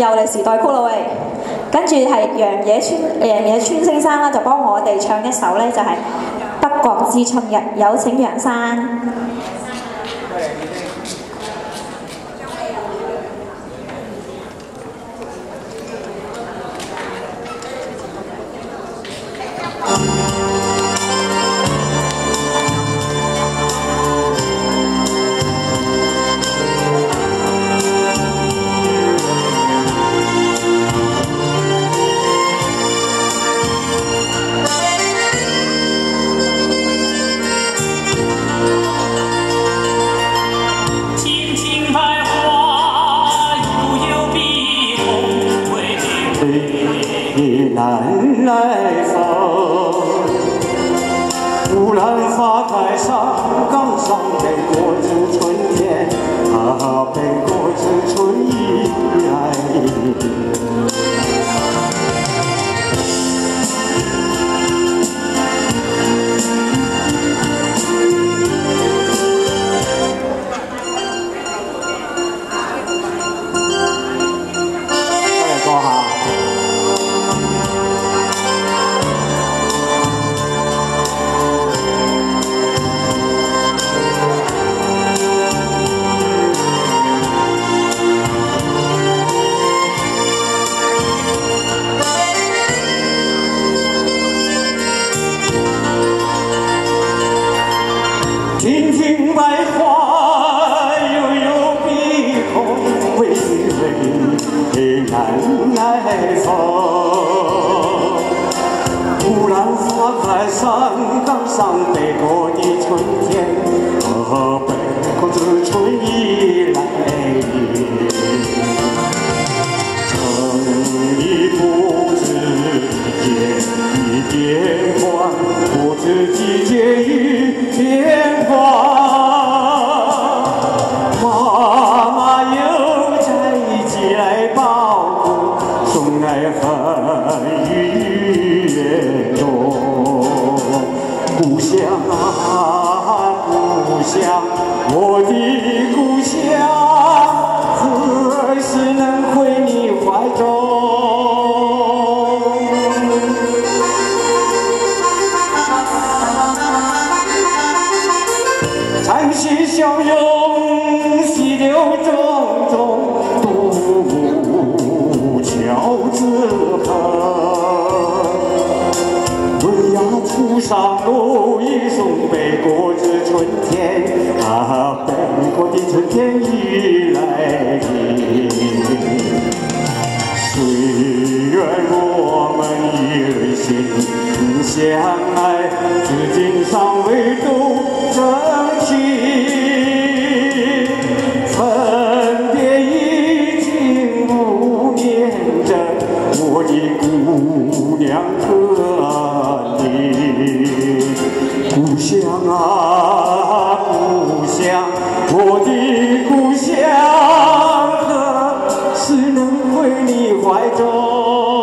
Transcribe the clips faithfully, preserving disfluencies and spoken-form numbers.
遊嚟時代曲啦喂，跟住係楊野川楊野川先生啦，就幫我哋唱一首咧，就係、是《北國之春日》，有請楊生。 南来风，突然花开上岗上，北国之春天，啊，北国之春已来临。亭亭白花，悠悠碧空，微微南来风。突然花开上岗上，北国的春天，哦，北国之春已来临。城里不知季节已变换，不知季节已变换。妈妈邮差寄来包裹，送来寒雨也多。故乡啊，故乡，我的故乡，何时能回你怀中？禅溪笑容，溪流淙淙，渡桥之河。文雅初上路，一送北国之春天，啊，北国的春天已来临。虽然我们一心相爱，至今尚未度真情，分别已经五年整，我的姑娘可怜。故乡啊，故乡，我的故乡，何时能回你怀中？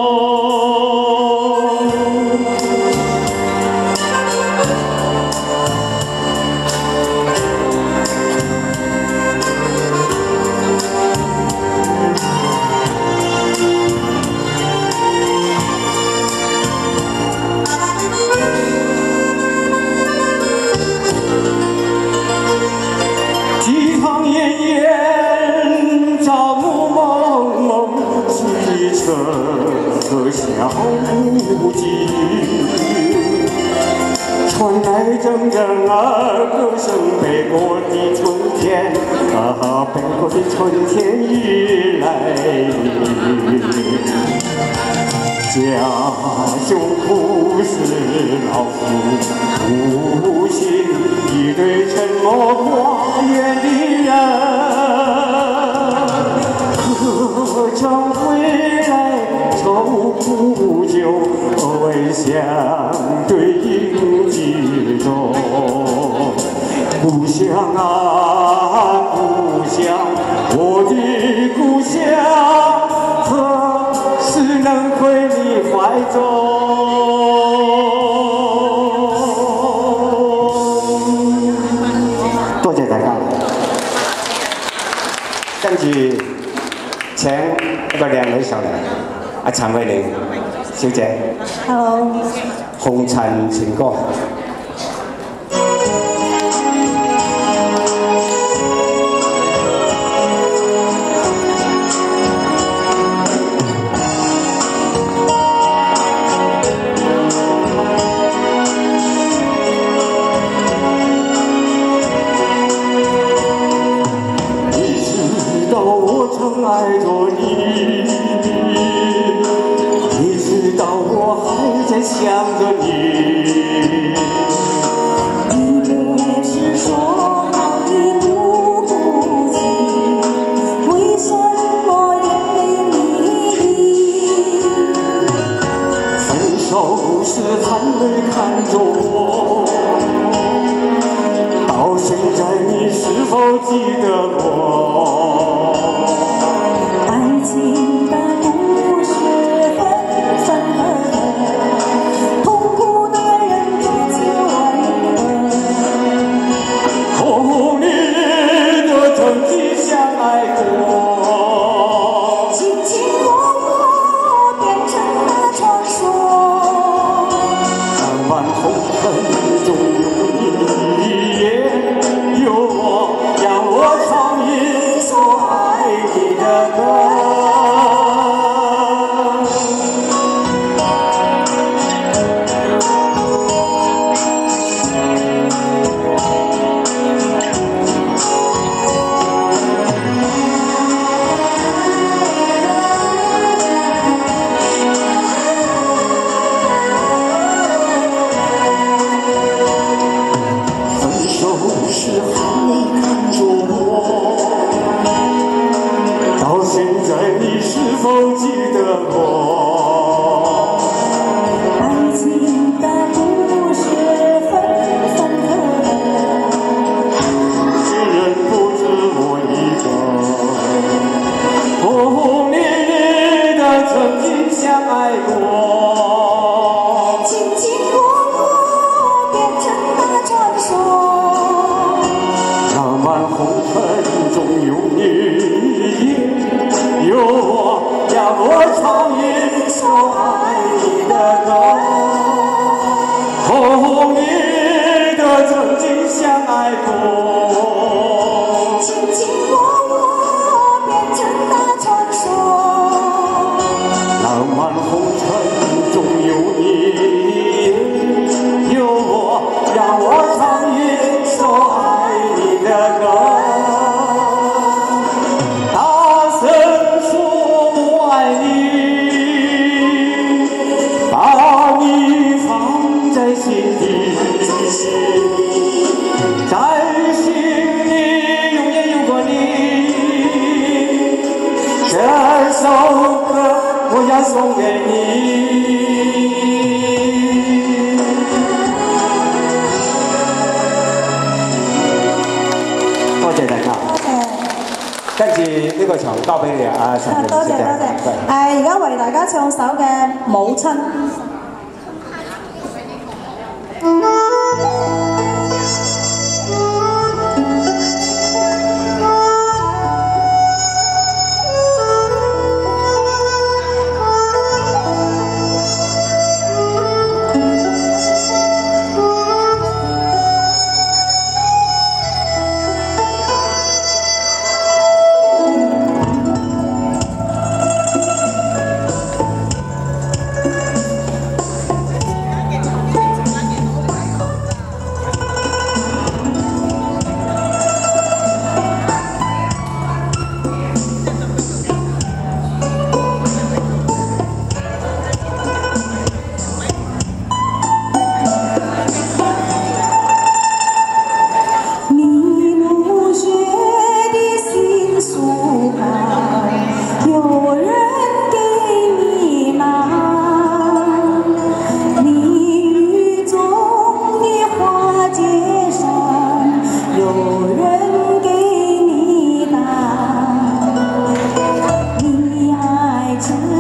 堤防烟烟，朝暮蒙蒙，是一程可笑无际。传来阵阵儿歌声，北国的春天，啊，北国的春天已来临。家兄不是老夫，无心一对沉默寡言的人，何尝回来愁苦酒，未相对应几中。故乡啊，故乡，我的故乡，何时能回你怀中？多謝大家，跟住請一個靚女上嚟，阿陳慧玲小姐。 Hello。 紅塵情歌。 爱着你，你知道我还在想着你。你别是说好的不顾忌，为什么眼泪迷离？分手时含泪看着我，到现在你是否记得我？爱情的故事分分合合，痛苦的人彼此为何？红绿的曾经相爱过，卿卿我我变成了传说。漫漫红尘中有你也有我，让我唱一首爱你的歌。是含泪看着我，到现在你是否记得我？爱情的故事分分合合，情人不止我一个，轰轰烈烈的曾经相爱过，卿卿我我变成了传说。浪漫红尘中有你有我，让我唱一首爱你的歌。红烈的曾经相爱过，卿卿我我变成了传说。浪漫红尘中有你有我，让我唱一首爱你的歌。大声说我爱你，把你放在心底，在心里永远有过你。这首歌我要送给你。多謝大家。跟住呢個場交俾你啊，陳小姐。 多謝多謝。誒，而家為大家唱首嘅《母親》。 爱情。